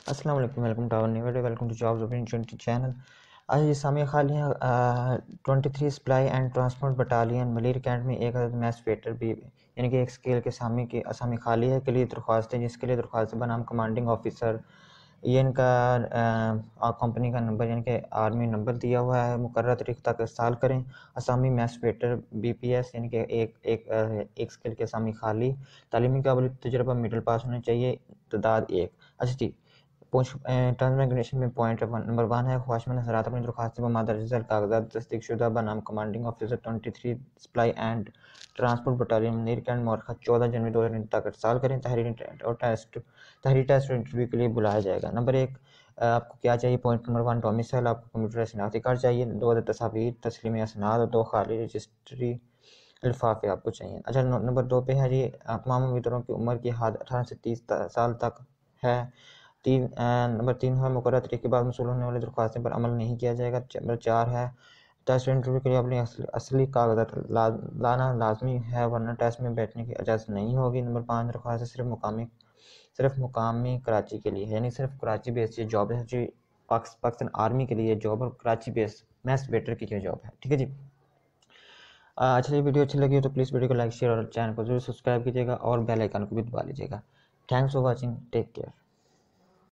السلام علیکم، welcome to our new video, welcome to jobs army channel. آج یہ سامع خالی ہے 23 supply and transport battalion Malir cantt میں ایک عدد میس ویٹر بھی یعنی کہ ایک اسکیل کے سامی کی اسامی خالی ہے کے لیے درخواست ہے، جس کے لیے درخواست بنام کمانڈنگ آفیسر، یہ ان کا کمپنی کا نمبر یعنی کہ آرمی نمبر دیا ہوا ہے۔ مقررہ تاریخ تک ارسال کریں۔ اسامی میس ویٹر BPS یعنی کہ ایک اسکیل کے اسامی خالی، تعلیمی قابلیت تجربہ مڈل پاس ہونا چاہیے، تعداد 1۔ اچھا جی، ٹرمز اینڈ کنڈیشن میں پوائنٹ نمبر 1 ہے، خواہشمند حضرات اپنی درخواست کو مادہ ذیل کاغذات تصدیق شدہ بنام commanding officer 23 supply and transport battalion Malir cantt مورخہ 14 جنوری 2019 تک ارسال کریں۔ تحریری ٹیسٹ انٹرویو کے لیے بلایا جائے گا۔ نمبر 1، آپ کو کیا چاہیے؟ پوائنٹ نمبر 1، ڈومیسائل، آپ کو کمپیوٹر شناختی کارڈ چاہیے، 2 عدد تصاویر، تسلیمی اسناد اور 2 خالی رجسٹری لفافے آپ کو چاہیے۔ اچھا، نمبر 2 پہ ہے جی، تمام امیدواروں کی عمر کی حد 18 سے 30 سال تک ہے۔ نمبر 3 ہے، مقررہ تاریخ کے بعد موصول ہونے والی درخواستیں پر عمل نہیں کیا جائے گا۔ نمبر 4 ہے، ٹیسٹ انٹرویو کے لیے اپنی اصلی کاغذات لانا لازمی ہے ورنہ ٹیسٹ میں بیٹھنے کی اجازت نہیں ہوگی۔ نمبر 5، درخواست صرف مقامی کراچی کے لیے، یعنی صرف کراچی بیس یہ جاب ہے جی، پاکستان آرمی کے لیے جاب اور کراچی بیس میس ویٹر کی جو جاب ہے، ٹھیک ہے جی۔ اچھا، یہ ویڈیو اچھی لگی ہو تو پلیز ویڈیو کو لائک، شیئر اور چینل کو ضرور سبسکرائب کیجیے گا اور بیل آئیکن کو بھی دبا لیجیے گا۔ Thanks for watching, take care.